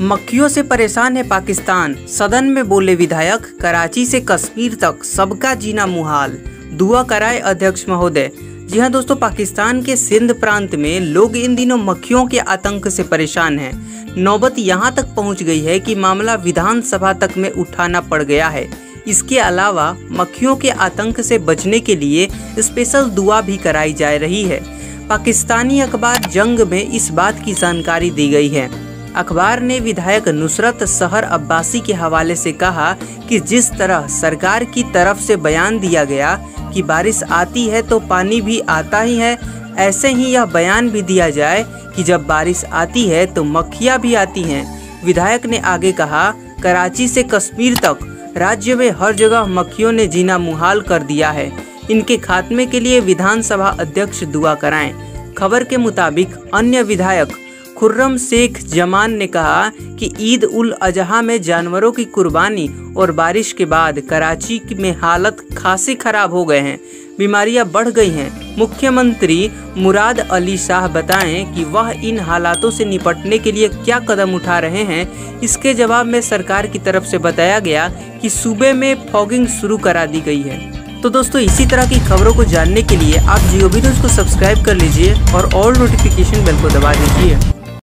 मक्खियों से परेशान है पाकिस्तान, सदन में बोले विधायक। कराची से कश्मीर तक सबका जीना मुहाल, दुआ कराए अध्यक्ष महोदय। जी हाँ दोस्तों, पाकिस्तान के सिंध प्रांत में लोग इन दिनों मक्खियों के आतंक से परेशान हैं। नौबत यहाँ तक पहुँच गई है कि मामला विधानसभा तक में उठाना पड़ गया है। इसके अलावा मक्खियों के आतंक से बचने के लिए स्पेशल दुआ भी कराई जा रही है। पाकिस्तानी अखबार जंग में इस बात की जानकारी दी गई है। अखबार ने विधायक नुसरत सहर अब्बासी के हवाले से कहा कि जिस तरह सरकार की तरफ से बयान दिया गया कि बारिश आती है तो पानी भी आता ही है, ऐसे ही यह बयान भी दिया जाए कि जब बारिश आती है तो मक्खियाँ भी आती हैं। विधायक ने आगे कहा, कराची से कश्मीर तक राज्य में हर जगह मक्खियों ने जीना मुहाल कर दिया है। इनके खात्मे के लिए विधानसभा अध्यक्ष दुआ कराएं। खबर के मुताबिक अन्य विधायक खुर्रम शेख जमान ने कहा कि ईद उल अजहा में जानवरों की कुर्बानी और बारिश के बाद कराची में हालत खासी खराब हो गए हैं, बीमारियां बढ़ गई हैं। मुख्यमंत्री मुराद अली शाह बताएं कि वह इन हालातों से निपटने के लिए क्या कदम उठा रहे हैं। इसके जवाब में सरकार की तरफ से बताया गया कि सूबे में फॉगिंग शुरू करा दी गई है। तो दोस्तों, इसी तरह की खबरों को जानने के लिए आप जियो न्यूज़ को सब्सक्राइब कर लीजिए और ऑल नोटिफिकेशन बेल को दबा दीजिए।